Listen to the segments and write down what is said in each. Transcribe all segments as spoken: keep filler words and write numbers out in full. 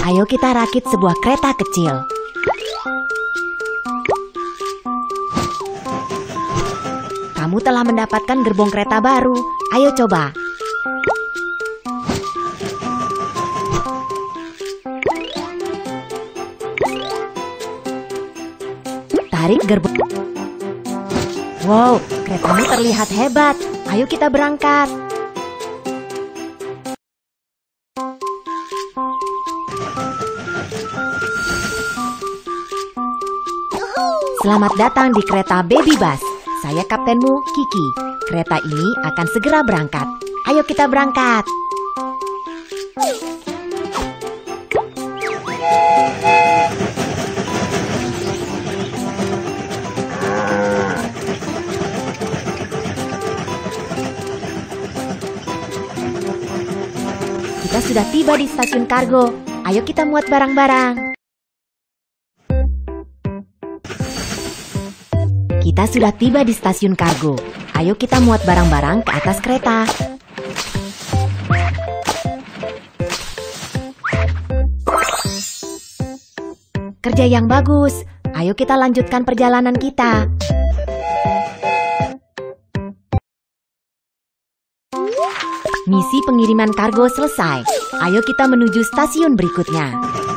Ayo kita rakit sebuah kereta kecil. Kamu telah mendapatkan gerbong kereta baru. Ayo coba. Tarik gerbong. Wow, keretamu terlihat hebat. Ayo kita berangkat. Selamat datang di kereta Baby Bus. Saya kaptenmu, Kiki. Kereta ini akan segera berangkat. Ayo kita berangkat. Kita sudah tiba di stasiun kargo. Ayo kita muat barang-barang. Kita sudah tiba di stasiun kargo. Ayo kita muat barang-barang ke atas kereta. Kerja yang bagus. Ayo kita lanjutkan perjalanan kita. Misi pengiriman kargo selesai. Ayo kita menuju stasiun berikutnya.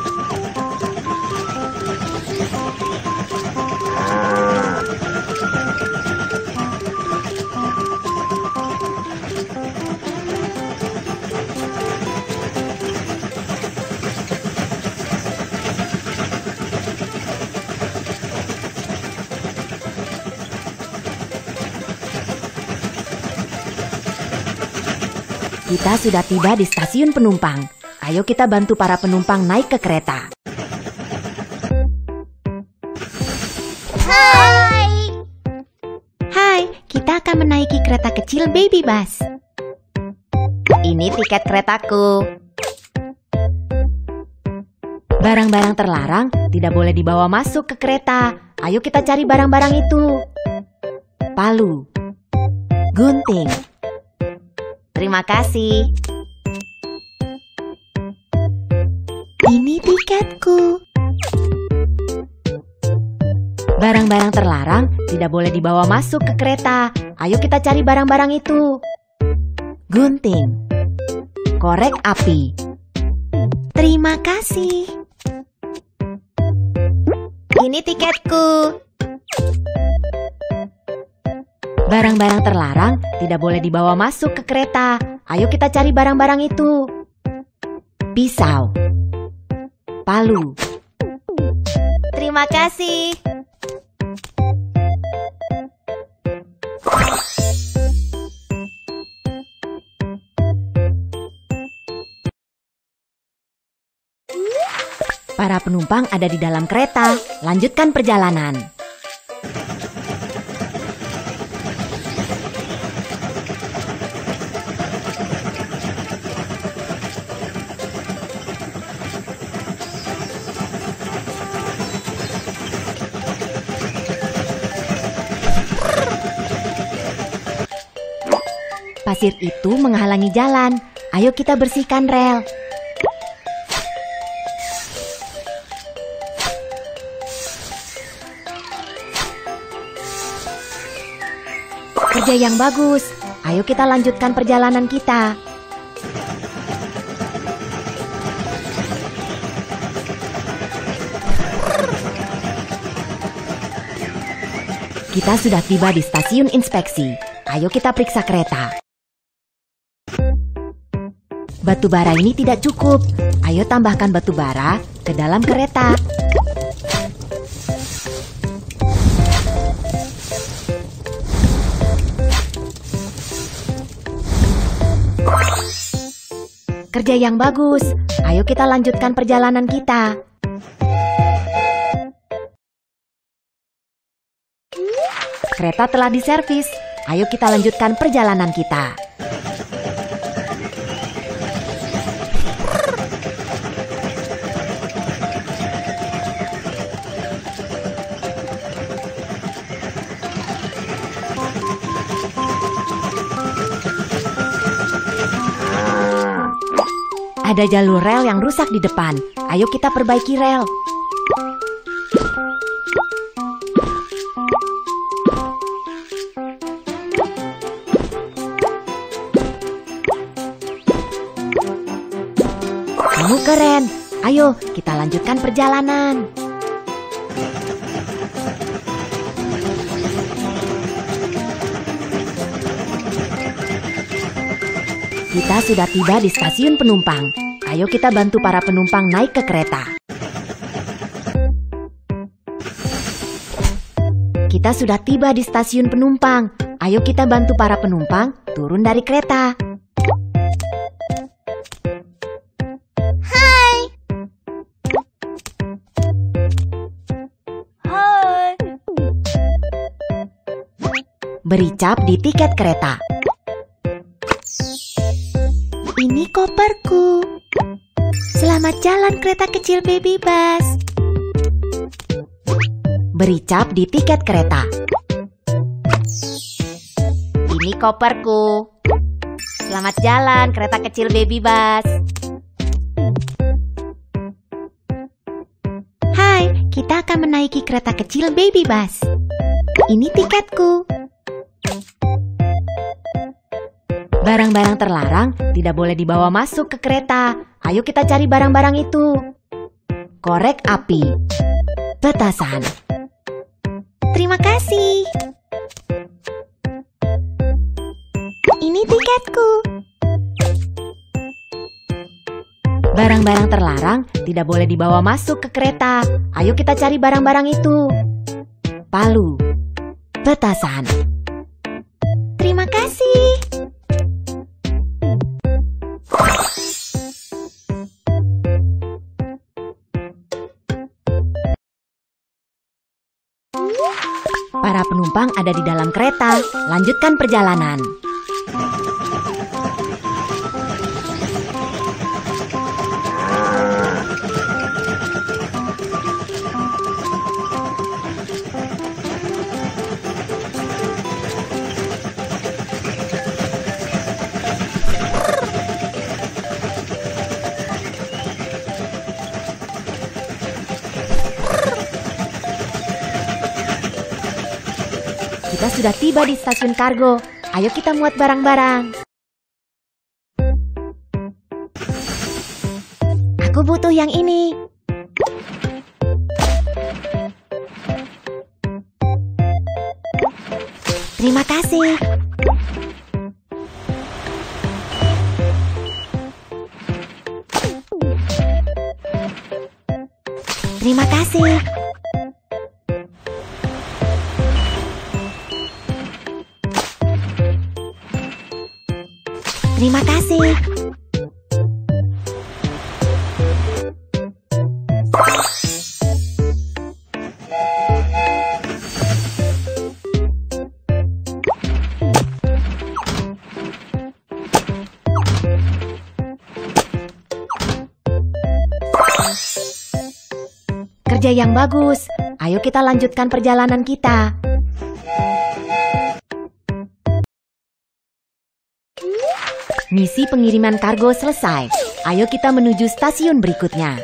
Kita sudah tiba di stasiun penumpang. Ayo kita bantu para penumpang naik ke kereta. Hai. Hai, kita akan menaiki kereta kecil Baby Bus. Ini tiket keretaku. Barang-barang terlarang tidak boleh dibawa masuk ke kereta. Ayo kita cari barang-barang itu. Palu, gunting. Terima kasih. Ini tiketku. Barang-barang terlarang tidak boleh dibawa masuk ke kereta. Ayo kita cari barang-barang itu. Gunting, korek api. Terima kasih. Ini tiketku. Barang-barang terlarang tidak boleh dibawa masuk ke kereta. Ayo kita cari barang-barang itu. Pisau, palu. Terima kasih. Para penumpang ada di dalam kereta. Lanjutkan perjalanan. Pasir itu menghalangi jalan. Ayo kita bersihkan rel. Kerja yang bagus. Ayo kita lanjutkan perjalanan kita. Kita sudah tiba di stasiun inspeksi. Ayo kita periksa kereta. Batu bara ini tidak cukup. Ayo tambahkan batu bara ke dalam kereta. Kerja yang bagus. Ayo kita lanjutkan perjalanan kita. Kereta telah diservis. Ayo kita lanjutkan perjalanan kita. Ada jalur rel yang rusak di depan. Ayo kita perbaiki rel. Kamu keren. Ayo kita lanjutkan perjalanan. Kita sudah tiba di stasiun penumpang. Ayo kita bantu para penumpang naik ke kereta. Kita sudah tiba di stasiun penumpang. Ayo kita bantu para penumpang turun dari kereta. Hai. Hai. Beri cap di tiket kereta. Ini koperku. Selamat jalan kereta kecil Baby Bus. Beri cap di tiket kereta. Ini koperku. Selamat jalan kereta kecil Baby Bus. Hai, kita akan menaiki kereta kecil Baby Bus. Ini tiketku. Barang-barang terlarang tidak boleh dibawa masuk ke kereta. Ayo kita cari barang-barang itu. Korek api. Petasan. Terima kasih. Ini tiketku. Barang-barang terlarang tidak boleh dibawa masuk ke kereta. Ayo kita cari barang-barang itu. Palu. Petasan. Terima kasih. Para penumpang ada di dalam kereta. Lanjutkan perjalanan. Kita sudah tiba di stasiun kargo. Ayo kita muat barang-barang. Aku butuh yang ini. Terima kasih. Terima kasih. Terima kasih. Kerja yang bagus. Ayo kita lanjutkan perjalanan kita. Misi pengiriman kargo selesai. Ayo kita menuju stasiun berikutnya.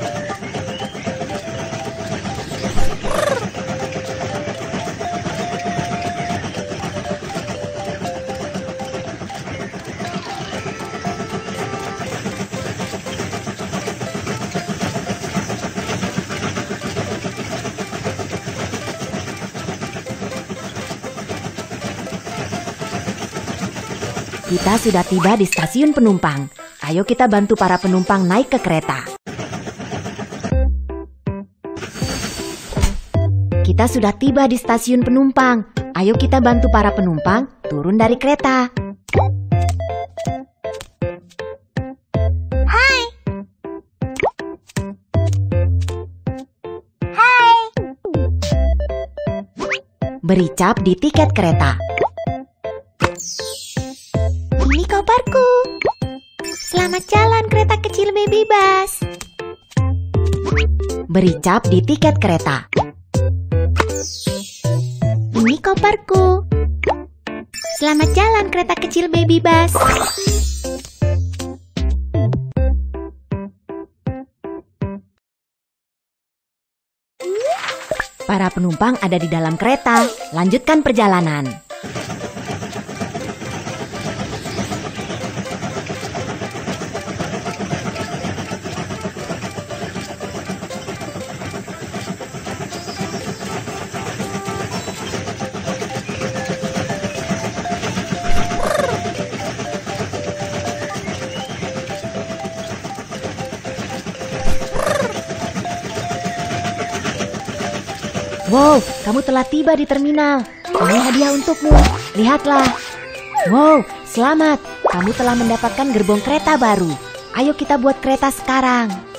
Kita sudah tiba di stasiun penumpang. Ayo kita bantu para penumpang naik ke kereta. Kita sudah tiba di stasiun penumpang. Ayo kita bantu para penumpang turun dari kereta. Hai. Hai. Beri cap di tiket kereta. Ini koperku. Selamat jalan kereta kecil Baby Bus. Beri cap di tiket kereta. Ini koperku. Selamat jalan kereta kecil Baby Bus. Para penumpang ada di dalam kereta. Lanjutkan perjalanan. Wow, kamu telah tiba di terminal. Ini hadiah untukmu. Lihatlah. Wow, selamat. Kamu telah mendapatkan gerbong kereta baru. Ayo kita buat kereta sekarang.